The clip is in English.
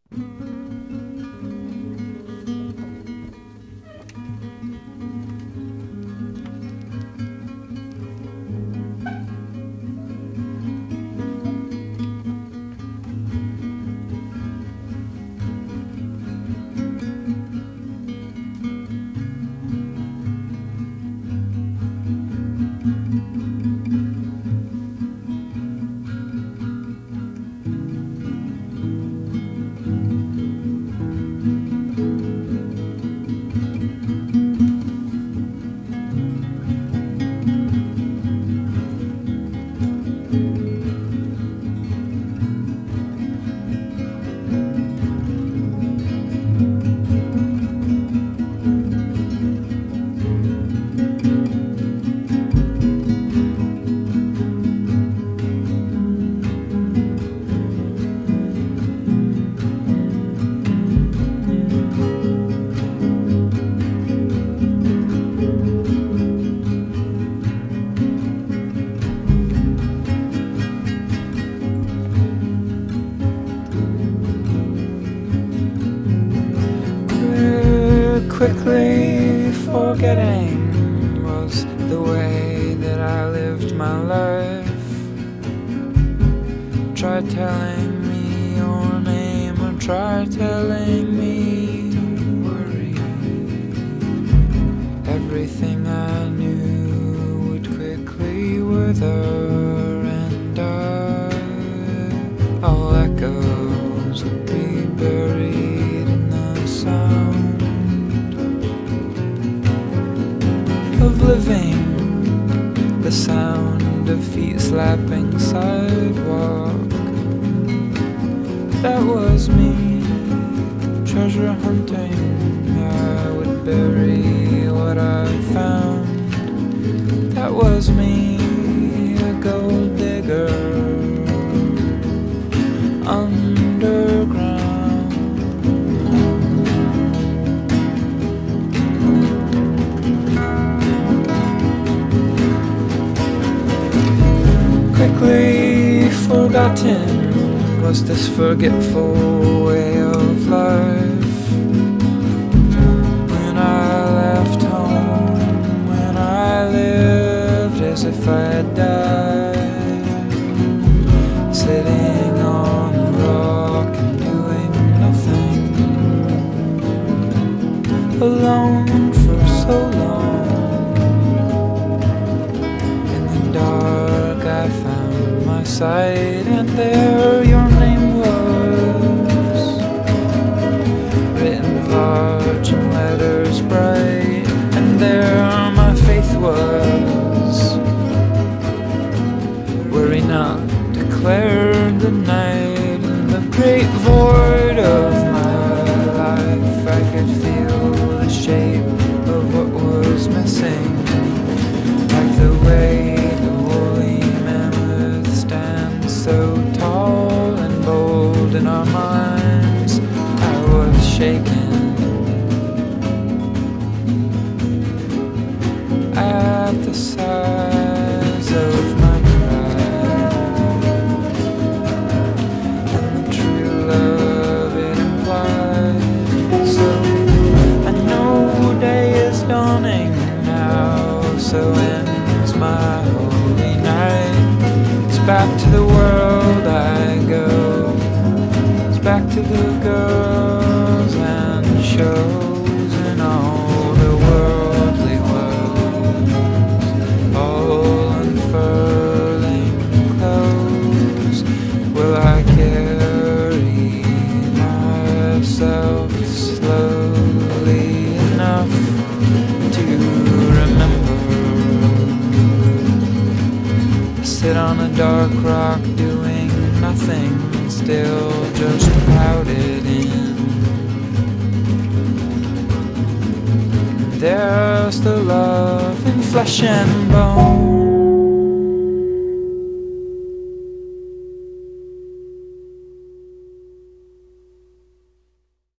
Quickly forgetting was the way that I lived my life. Try telling me your name, or try telling me worry. Everything I knew would quickly wither and die. All echoes would be buried in the sound of living, the sound of feet slapping sidewalk. That was me, treasure hunting. I would bury what I found. That was me, a gold digger, underground. Quickly forgotten was this forgetful way of life. When I left home, when I lived as if I had died, sitting on a rock and doing nothing, alone for so long. I found my sight, and there your name was, written large in letters bright, and there my faith was. Worry not, declared the night, in the great void of my life I could feel the shape of what was missing, like the way so tall and bold in our minds. I was shaken at the size of my pride and the true love it implied. So I know day is dawning now, so ends my holy night. Back to the world I go, it's back to the girls and shows and all the worldly woes, all unfurling clothes. Will I carry myself slowly enough to remember? Sit on a dark rock doing nothing, still just crowded in. There's the love in flesh and bone.